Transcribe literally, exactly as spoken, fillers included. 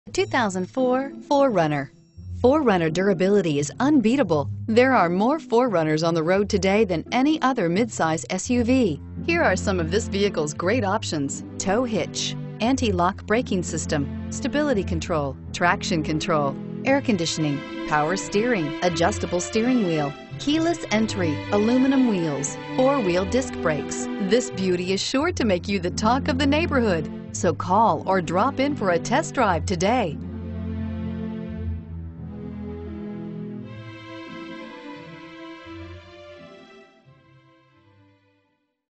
two thousand four four runner. four runner durability is unbeatable. There are more four runners on the road today than any other midsize S U V. Here are some of this vehicle's great options: tow hitch, anti-lock braking system, stability control, traction control, air conditioning, power steering, adjustable steering wheel, keyless entry, aluminum wheels, four-wheel disc brakes. This beauty is sure to make you the talk of the neighborhood. So call or drop in for a test drive today.